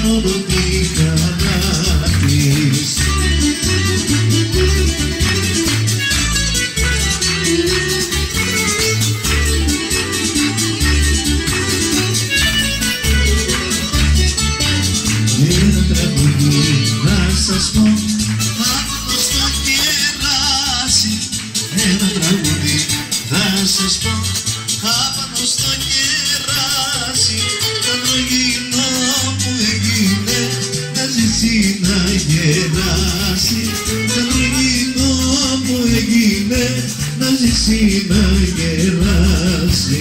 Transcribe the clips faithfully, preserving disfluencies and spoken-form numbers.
μόνο την χαρά της. Ένα τραγούδι θα σας πω από στο κεράσι. Ένα τραγούδι θα σας πω από στο κεράσι. Το τρογινό που έγινε να ζήσει να γεράσει. Το τρογινό που έγινε να ζήσει να γεράσει.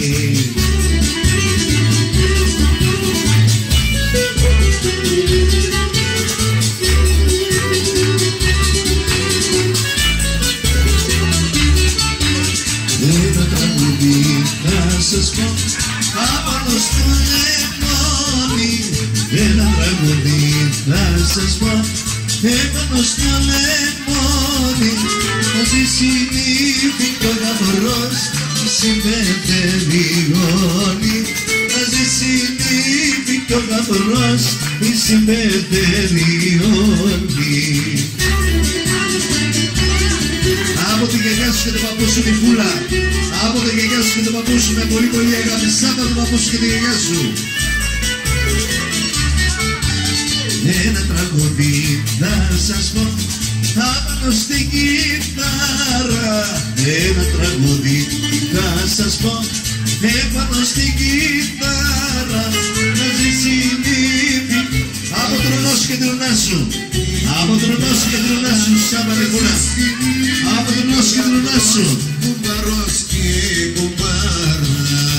Θα σας πω απάνω στο λεμόνι. Ένα τραγούδι θα σας πω επάνω στο λεμόνι. Να ζήσει νύφη κι ο γαμορός συμπεθεριώνει. Να ζήσει νύφη κι ο γαμορός συμπεθεριώνει. Από τη γιαγιά σου και τον παππού σου τη φούλα. Από τη γιαγιά σου και τον παππού σου με πολύ πολύ αγάπη. Σάβα τον παππού σου και τη γιαγιά σου. Ένα τραγούδι θα σας πω απάνω στην κιθάρα. Ένα τραγούδι θα σας πω επάνω στην κιθάρα. Να ζήσει νύφη από τον ονό σου και την ονά σου. Από τον ονό σου και την ονά σου, Σάβα Νικούλα. Από τον ονό σου και την ονά σου. Κουμπαρός και κουμπάρα.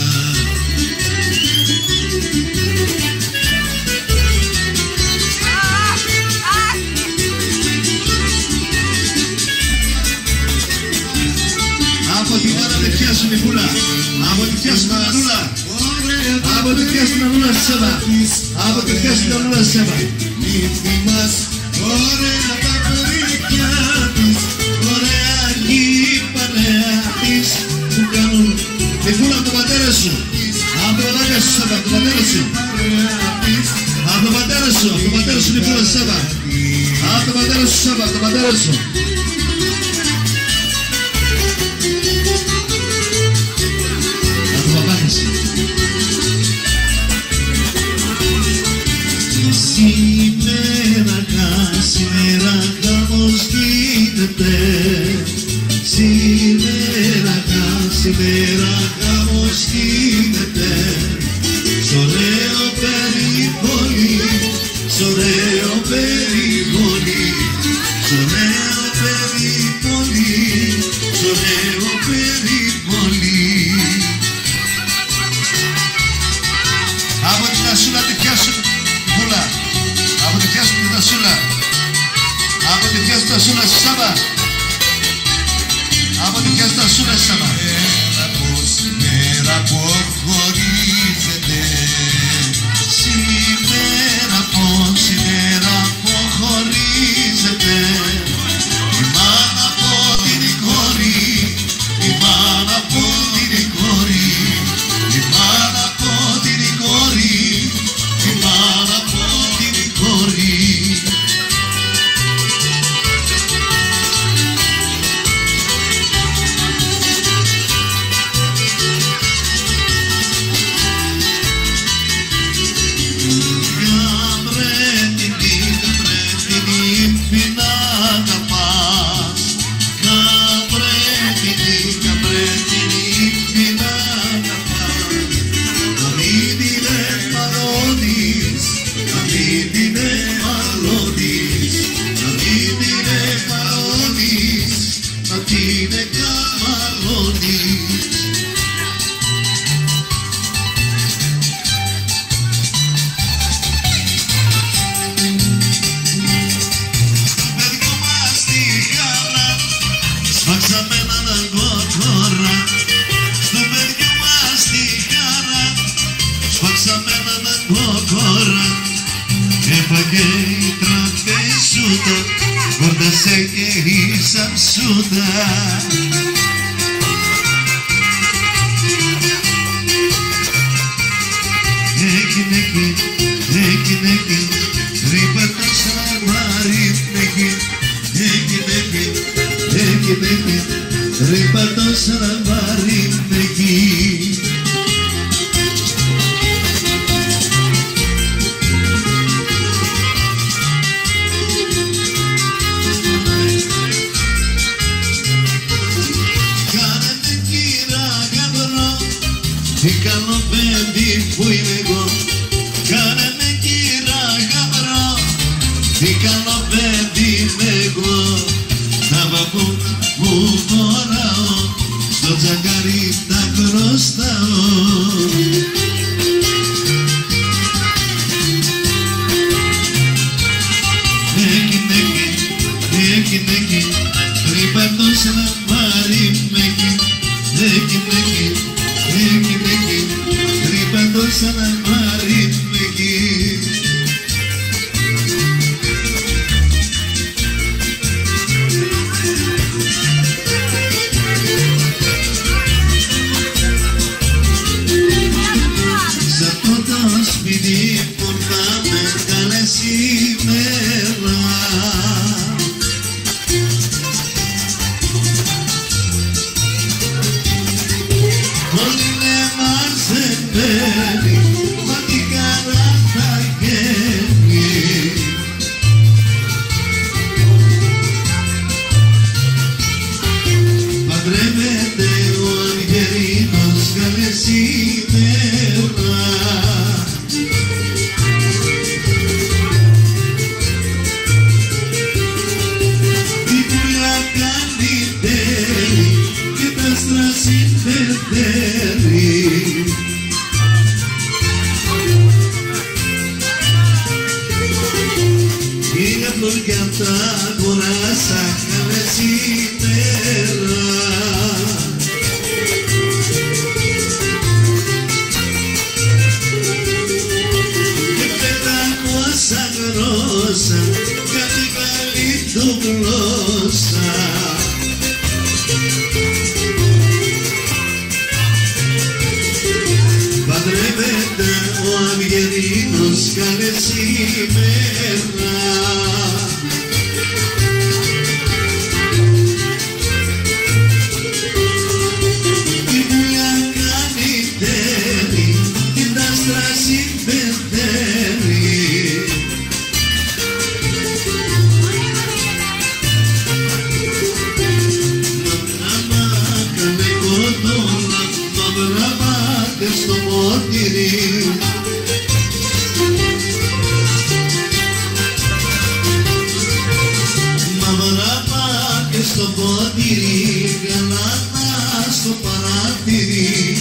Από τη παραδεχιά σου Νικούλα. Από τη θιά σου Μανούλα. Από τη θιά σου Μανούλα Σέβα. Από τη θιά σου Μανούλα Σέβα. Νύφη μας, ωραία τα κορίτσια της, ωραία η παρέα της που κάνουν. Νικούλα από τον πατέρα σου. Από τον πατέρα σου Σέβα, από τον πατέρα σου. Από τον πατέρα σου, από τον πατέρα σου Νικούλα Σέβα. Από τον πατέρα σου Σέβα, από τον πατέρα σου. Σήμερα, σήμερα γάμος γίνεται. Σήμερα, σήμερα γάμος γίνεται. Σ' ωραίο περιβόλι, σ' ωραίο περιβόλι, σ' ωραίο περιβόλι, σ' ωραίο περιβόλι. Από την ασούλα τη πιάσουν πουλά. Από τη θιά σου την ασούλα. Από τη θιά σου την ασούλα Σάβα. Από τη θιά σου την ασούλα Σάβα. Σήμερα πως σήμερα που χωρίζεται. Σήμερα πως σήμερα που χωρίζεται. Η μάνα από την κόρη. Η μάνα από την κόρη. Η μάνα από την κόρη. Η μάνα από την κόρη. Έφαγε η τραπεζούτα, χόρτασε και η σαψούτα. Έγινε και, έγινε και Ρίπατο σαν μάρι εκεί, εκεί, εκεί, εκεί, εκεί, ρίπατο σαν μάρι εκεί. Τι καλό παιδί που είμαι εγώ, κάνε με κύρα γαμπρό. Τι καλό παιδί είμαι εγώ, τα παπούτσια που φοράω, στο τζαγκάρι τα χρωστάω. Εκεί, εκεί, εκεί, εκεί, τρύπατο σε ένα μάρι εκεί, εκεί, εκεί. Εκεί, εκεί, τρύπατο σαν να μάρει εκεί. Σ' αυτό το σπίτι που θα με κάνε σήμερα, μα τι καλά θα γίνει. Παντρεύεται ο Αργερίνος καλέ σήμερα. Η πουλιά καλύτερη και τα στρασί περτέρι. Είναι φλουριά τα αγοράσα καλέ σήμερα. Και πετακόσια γρόσα κάτι καλή του γλώσσα. Παντρεύεται ο Αυγερίνος καλέ σήμερα. Η δουλειά κάνει τέλει και τα στρασί περτέρει. Μαυράβα καλέ κοντόλα, μαυράβα και στο ποτήρι. Μαυράβα και στο ποτήρι, γαλάτα στο παράθυρι.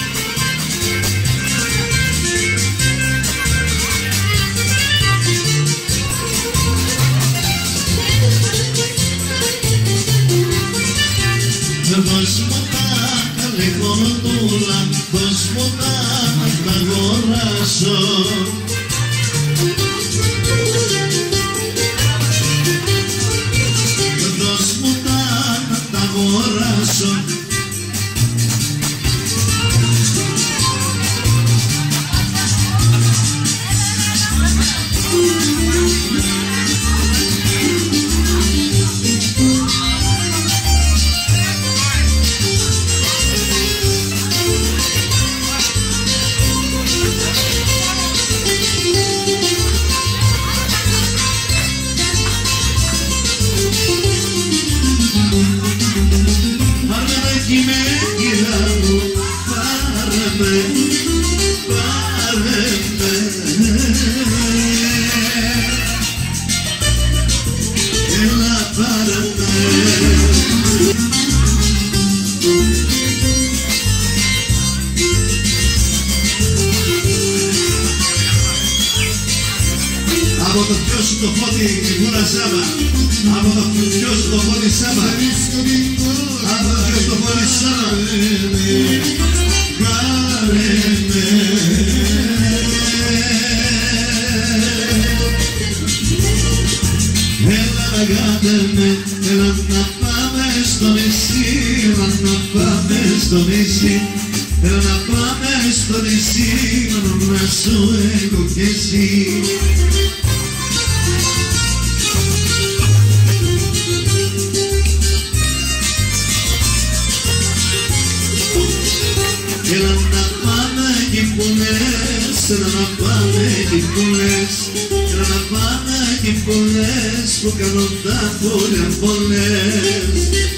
Δώσ' μου τα καλέ κοντούλα, δώσ' μου τα να αγοράσω. Δώσ' μου τα να αγοράσω. Από το ποιο σου το φώτι η βούρα Σάβα. Από το ποιο σου το φώτι Σάβα. Από το ποιο σου το φώτι Σάβα. Πάρε με. Έλα να κάτε με, έλα να πάμε στο νησί, έλα να πάμε στο νησί. Έλα να πάμε στο νησί, να σου έχω κι εσύ. να πάμε εκεί που λες, θέλω να πάμε εκεί που λες, που κάνω τα πουλιά πολλές.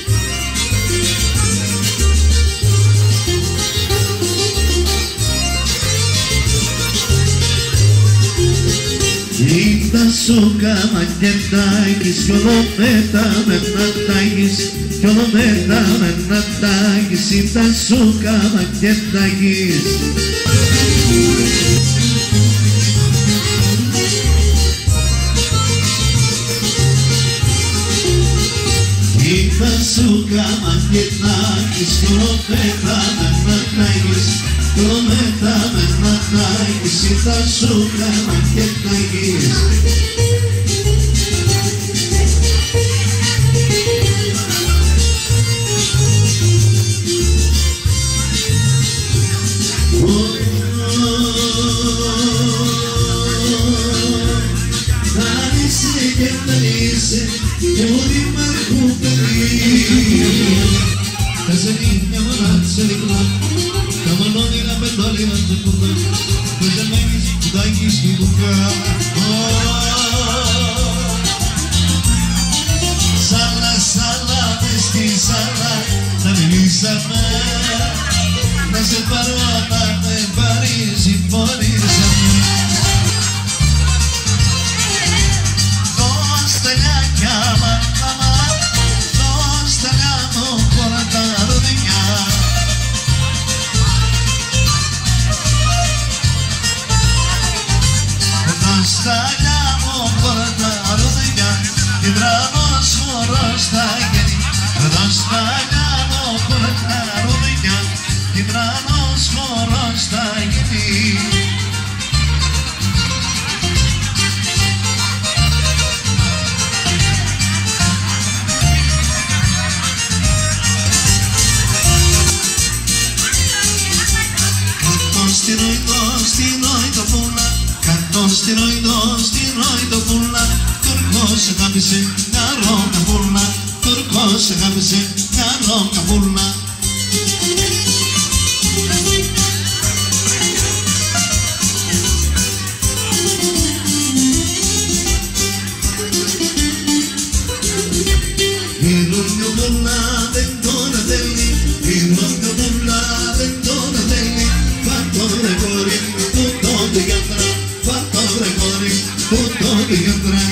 Κοίτα σου καμακετάκης κι όλο μετά με να τάγεις, κι όλο μετά με να τάγεις, κοίτα σου καμακετάκης. Κοίτα σου καμακετάκης κι όλο μετά με να τάγεις, κι όλο μετά με να τάγεις, κοίτα σου καμακετάκης. Και δεν είσαι και ό,τι μ' αρκουπερεί. Τα σελίδια μωρά, σελίδια, τα μονόδυρα πεντόλυρα του κουμπά, το ζεμένεις κουτάκι στη μπουκά. Σάλα, σάλα, μες στη σάλα, να μιλήσαμε, να σε πάρω να με πάρεις, συμφωνήσαμε. Σταλιάμω κορδά ροδιά, την τραβώς μωρό στα γέννη. Εδώ σταλιάμω κορδά ροδιά, την τραβώς μωρό στα γέννη. Στην οϊδό, στην οϊδό πουλά, κάτω στην οϊδό, στην οϊδό πουλά, Τουρκός αγάπησε μια ρόκα πουλά, Τουρκός αγάπησε μια ρόκα πουλά. Η ρούγιο πουλά δεν τον αδέλει, η ρούγιο πουλά δεν τον αδέλει. Fatto recori, tutto ti andrà, fatto recori, tutto ti andrà.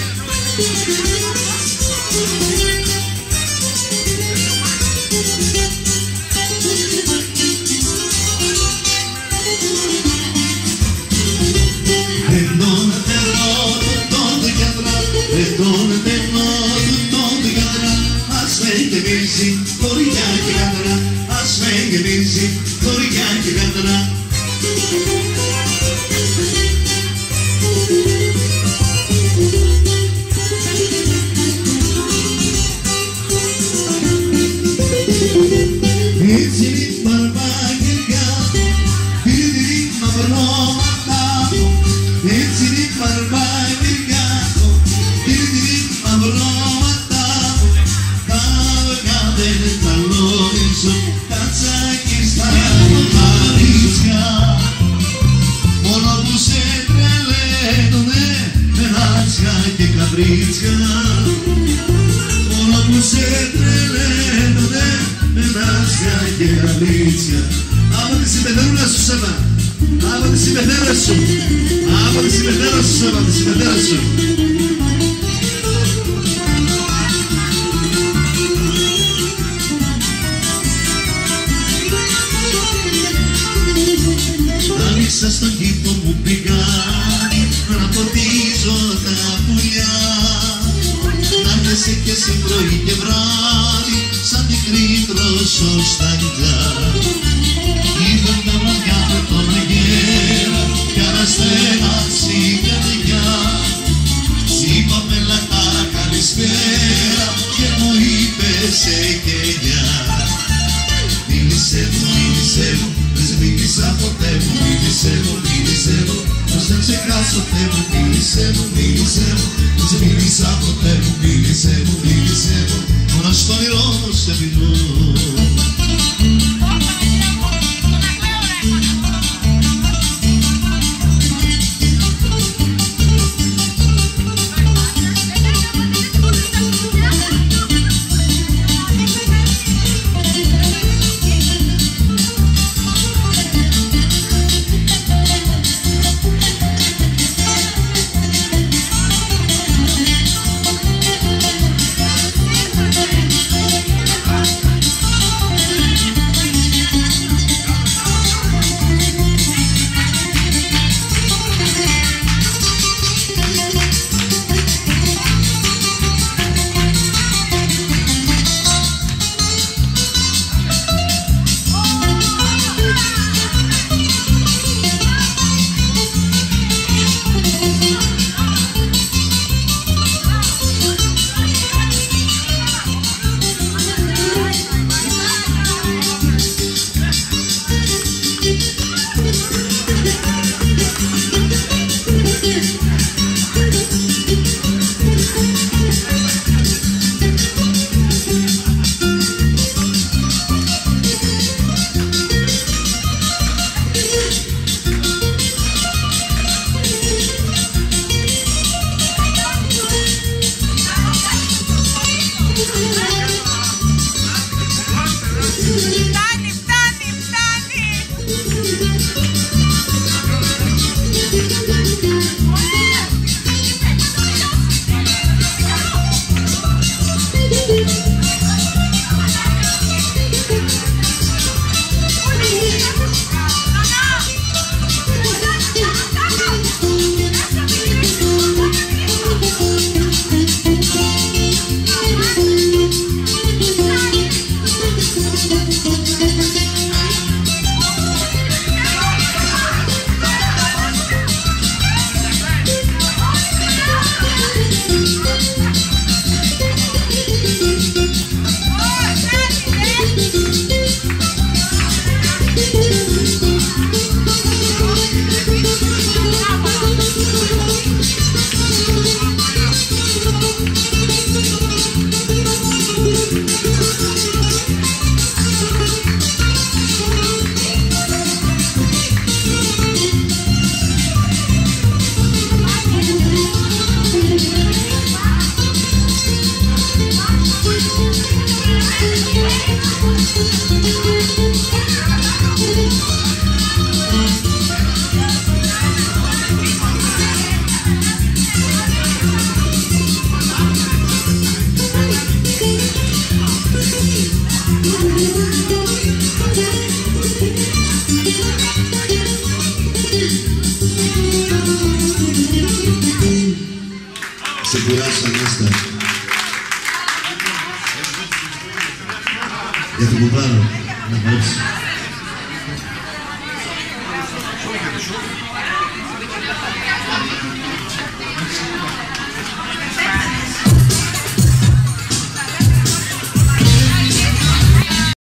Perdonatelo, tutto ti andrà, perdonatelo, tutto ti andrà. Aspetta mesi, corriglia che andrà, aspetta mesi, corriglia che andrà. Μόνο που σε τρελαίνουνε με νάσια και αλήθεια. Από τη συμπεθέρουνα σου Σέβα, από τη συμπεθέρα σου, από τη συμπεθέρα σου Σέβα, από τη συμπεθέρα σου. Άνοιξα στον κήπο μου πηγάνι να ποτίζω τα πουλιά. Να μεσαι και σε πρωί και βράδυ σαν μικρή δροσοσταλιά. Είδαν τα βραδιά με τον αγέρα κι αναστέναξει η καρδιά. Είπαμε λακά καλησπέρα και μου είπε σε κελιά. Μίλησε μου, μίλησε μου, δεν σε μίλησα ποτέ μου. Μίλησε μου, μίλησε μου, πως δεν ξεχάσω Θεέ μου. Μίλησε μου, μίλησε μου, δεν σε μίλησα ποτέ μου. Μίλησε μου, μίλησε μου, μόνο στο όνειρό μου σε μιλώ. Σε κουράσω, Νέστα. Για την κουμπάρο. Να παλέψει.